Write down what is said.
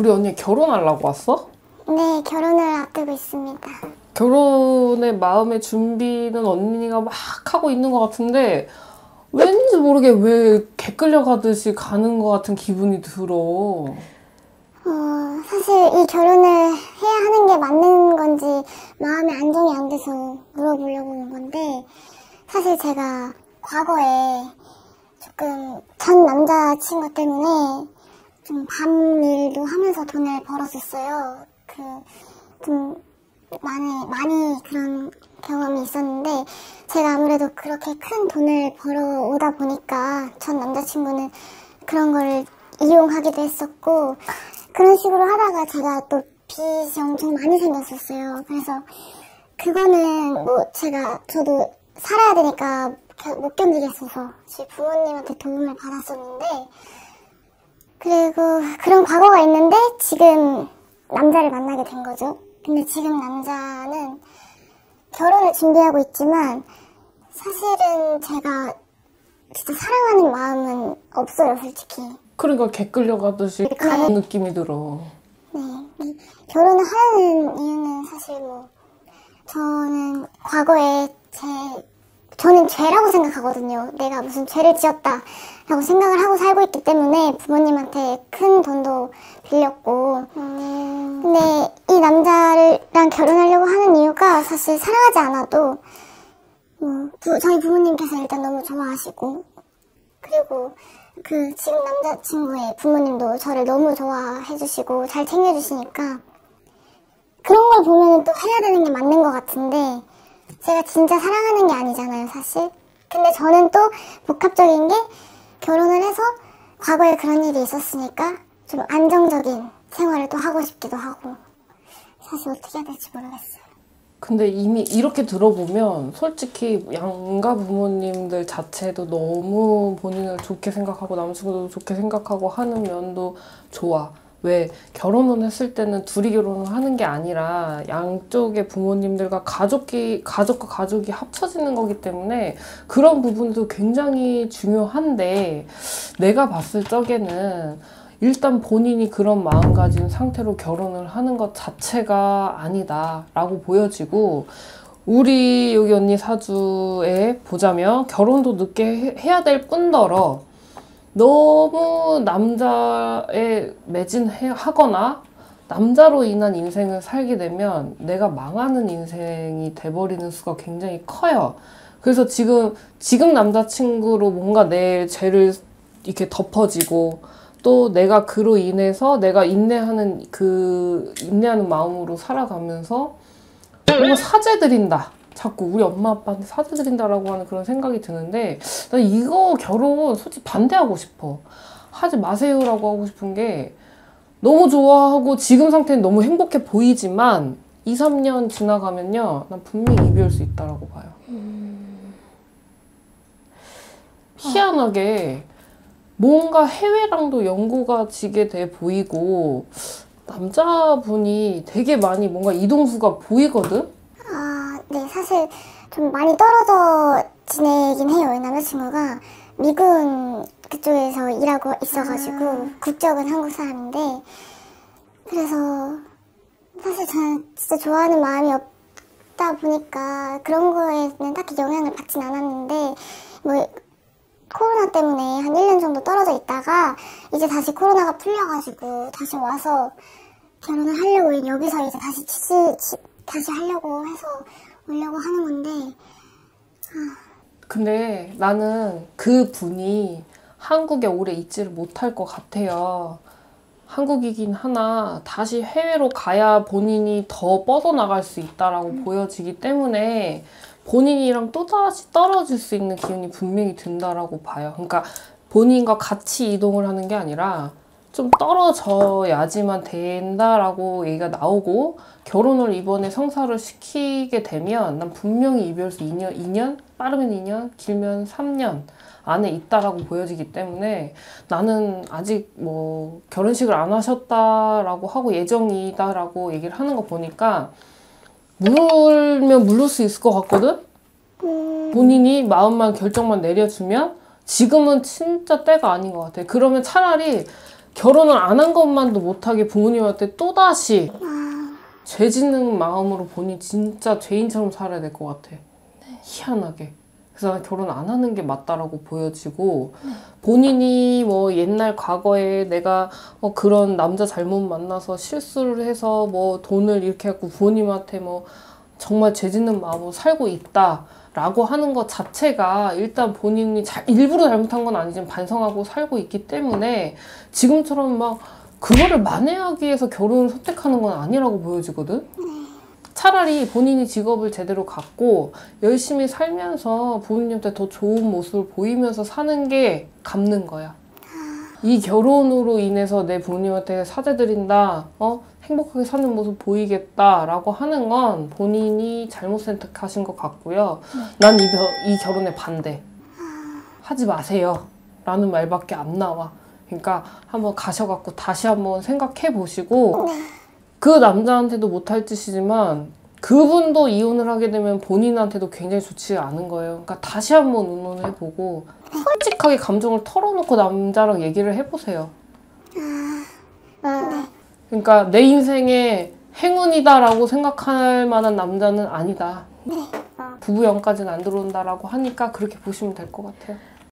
우리 언니 결혼하려고 왔어? 네, 결혼을 앞두고 있습니다. 결혼의 마음의 준비는 언니가 막 하고 있는 것 같은데 왠지 모르게 왜 개 끌려가듯이 가는 것 같은 기분이 들어. 사실 이 결혼을 해야 하는 게 맞는 건지 마음의 안정이 안 돼서 물어보려고 온 건데, 사실 제가 과거에 조금 전 남자친구 때문에 좀 밤일도 하면서 돈을 벌었었어요. 좀 많이 그런 경험이 있었는데, 제가 아무래도 그렇게 큰 돈을 벌어오다 보니까 전 남자친구는 그런 거를 이용하기도 했었고, 그런 식으로 하다가 제가 또 빚이 엄청 많이 생겼었어요. 그래서 그거는 저도 살아야 되니까 못 견디겠어서 제 부모님한테 도움을 받았었는데, 그리고 그런 과거가 있는데 지금 남자를 만나게 된 거죠. 근데 지금 남자는 결혼을 준비하고 있지만 사실은 제가 진짜 사랑하는 마음은 없어요, 솔직히. 그러니까 개 끌려가듯이 가는 느낌이 들어. 네. 결혼을 하는 이유는 사실 저는 과거에 저는 죄라고 생각하거든요. 내가 무슨 죄를 지었다라고 생각을 하고 살고 있기 때문에 부모님한테 큰 돈도 빌렸고. 근데 이 남자랑 결혼하려고 하는 이유가 사실 사랑하지 않아도 저희 부모님께서 일단 너무 좋아하시고, 그리고 지금 남자친구의 부모님도 저를 너무 좋아해 주시고 잘 챙겨주시니까 그런 걸 보면 또 해야 되는 게 맞는 것 같은데, 제가 진짜 사랑하는 게 아니잖아요, 사실. 근데 저는 또 복합적인 게, 결혼을 해서 과거에 그런 일이 있었으니까 좀 안정적인 생활을 또 하고 싶기도 하고, 사실 어떻게 해야 될지 모르겠어요. 근데 이미 이렇게 들어보면 솔직히 양가 부모님들 자체도 너무 본인을 좋게 생각하고 남자친구도 좋게 생각하고 하는 면도 좋아. 왜 결혼을 했을 때는 둘이 결혼을 하는 게 아니라 양쪽의 부모님들과 가족과 가족이 합쳐지는 거기 때문에 그런 부분도 굉장히 중요한데, 내가 봤을 적에는 일단 본인이 그런 마음가짐 상태로 결혼을 하는 것 자체가 아니다 라고 보여지고, 우리 여기 언니 사주에 보자면 결혼도 늦게 해야 될 뿐더러 너무 남자에 매진하거나 남자로 인한 인생을 살게 되면 내가 망하는 인생이 돼버리는 수가 굉장히 커요. 그래서 지금 남자친구로 뭔가 내 죄를 이렇게 덮어지고, 또 내가 그로 인해서 내가 인내하는 마음으로 살아가면서 뭔가 사죄드린다, 자꾸 우리 엄마 아빠한테 사죄드린다라고 하는 그런 생각이 드는데, 난 이거 결혼 솔직히 반대하고 싶어. 하지 마세요라고 하고 싶은 게, 너무 좋아하고 지금 상태는 너무 행복해 보이지만 2, 3년 지나가면요, 난 분명히 이별할 수 있다라고 봐요. 희한하게 뭔가 해외랑도 연고가 지게 돼 보이고, 남자분이 되게 많이 뭔가 이동수가 보이거든? 네, 사실 좀 많이 떨어져 지내긴 해요. 남자친구가 미군 그쪽에서 일하고 있어가지고 국적은 한국 사람인데, 그래서 사실 저는 진짜 좋아하는 마음이 없다 보니까 그런 거에는 딱히 영향을 받진 않았는데, 코로나 때문에 한 1년 정도 떨어져 있다가 이제 다시 코로나가 풀려가지고 다시 와서 결혼을 하려고, 여기서 이제 다시 하려고 해서 오려고 하는 건데. 근데 나는 그 분이 한국에 오래 있지를 못할 것 같아요. 한국이긴 하나 다시 해외로 가야 본인이 더 뻗어나갈 수 있다라고 보여지기 때문에 본인이랑 또다시 떨어질 수 있는 기운이 분명히 든다라고 봐요. 그러니까 본인과 같이 이동을 하는 게 아니라 좀 떨어져야지만 된다라고 얘기가 나오고, 결혼을 이번에 성사를 시키게 되면 난 분명히 이별수 2년? 빠르면 2년? 길면 3년 안에 있다라고 보여지기 때문에, 나는 아직 결혼식을 안 하셨다라고 하고 예정이다라고 얘기를 하는 거 보니까 물면 물을 수 있을 것 같거든? 본인이 마음만 결정만 내려주면 지금은 진짜 때가 아닌 것 같아. 그러면 차라리 결혼을 안 한 것만도 못하게 부모님한테 또다시 죄 짓는 마음으로 본인 진짜 죄인처럼 살아야 될 것 같아. 희한하게. 그래서 난 결혼 안 하는 게 맞다라고 보여지고 본인이 뭐 옛날 과거에 내가 그런 남자 잘못 만나서 실수를 해서 뭐 돈을 이렇게 갖고 부모님한테 뭐 정말 죄 짓는 마음으로 살고 있다라고 하는 것 자체가 일단 본인이 일부러 잘못한 건 아니지만 반성하고 살고 있기 때문에 지금처럼 막 그거를 만회하기 위해서 결혼을 선택하는 건 아니라고 보여지거든? 차라리 본인이 직업을 제대로 갖고 열심히 살면서 부모님한테 더 좋은 모습을 보이면서 사는 게 갚는 거야. 이 결혼으로 인해서 내 부모님한테 사죄드린다, 행복하게 사는 모습 보이겠다라고 하는 건 본인이 잘못 선택하신 것 같고요. 난 이 결혼에 반대. 하지 마세요. 라는 말밖에 안 나와. 그러니까 한번 가셔갖고 다시 한번 생각해 보시고 그 남자한테도 못할 짓이지만 그분도 이혼을 하게 되면 본인한테도 굉장히 좋지 않은 거예요. 그러니까 다시 한번 의논을 해보고 솔직하게 감정을 털어놓고 남자랑 얘기를 해보세요. 그러니까 내 인생의 행운이다라고 생각할 만한 남자는 아니다. 부부연까지는 안 들어온다라고 하니까 그렇게 보시면 될 것 같아요.